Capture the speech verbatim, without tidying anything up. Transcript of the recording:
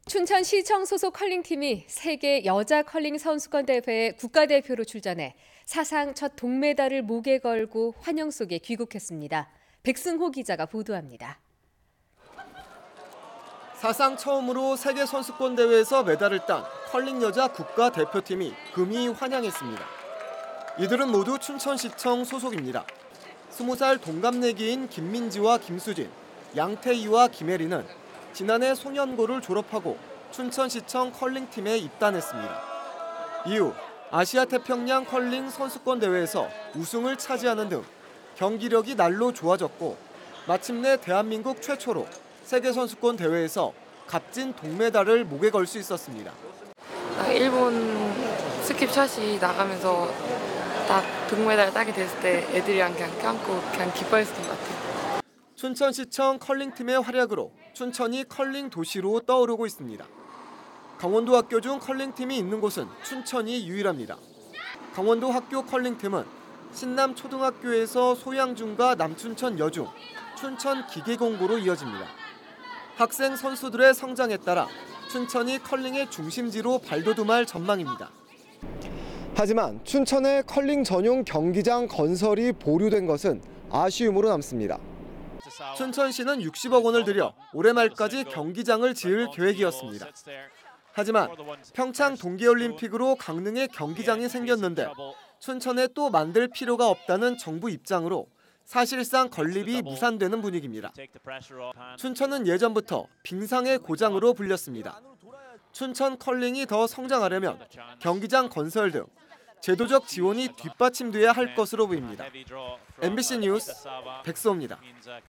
춘천시청 소속 컬링팀이 세계 여자 컬링 선수권 대회에 국가대표로 출전해 사상 첫 동메달을 목에 걸고 환영 속에 귀국했습니다. 백승호 기자가 보도합니다. 사상 처음으로 세계 선수권 대회에서 메달을 딴 컬링 여자 국가대표팀이 금이 환영했습니다. 이들은 모두 춘천시청 소속입니다. 스무 살 동갑내기인 김민지와 김수진, 양태희와 김혜리는 지난해 소년고를 졸업하고 춘천시청 컬링팀에 입단했습니다. 이후 아시아 태평양 컬링 선수권 대회에서 우승을 차지하는 등 경기력이 날로 좋아졌고 마침내 대한민국 최초로 세계선수권 대회에서 값진 동메달을 목에 걸 수 있었습니다. 일본 스킵샷이 나가면서 딱 동메달 따게 됐을 때 애들이랑 그냥 껴안고 그냥 기뻐했던 것 같아요. 춘천시청 컬링팀의 활약으로 춘천이 컬링 도시로 떠오르고 있습니다. 강원도 학교 중 컬링팀이 있는 곳은 춘천이 유일합니다. 강원도 학교 컬링팀은 신남초등학교에서 소양중과 남춘천 여중, 춘천 기계공고로 이어집니다. 학생 선수들의 성장에 따라 춘천이 컬링의 중심지로 발돋움할 전망입니다. 하지만 춘천의 컬링 전용 경기장 건설이 보류된 것은 아쉬움으로 남습니다. 춘천시는 육십억 원을 들여 올해 말까지 경기장을 지을 계획이었습니다. 하지만 평창 동계올림픽으로 강릉에 경기장이 생겼는데 춘천에 또 만들 필요가 없다는 정부 입장으로 사실상 건립이 무산되는 분위기입니다. 춘천은 예전부터 빙상의 고장으로 불렸습니다. 춘천 컬링이 더 성장하려면 경기장 건설 등 제도적 지원이 뒷받침돼야 할 것으로 보입니다. 엠비씨 뉴스 백수호입니다.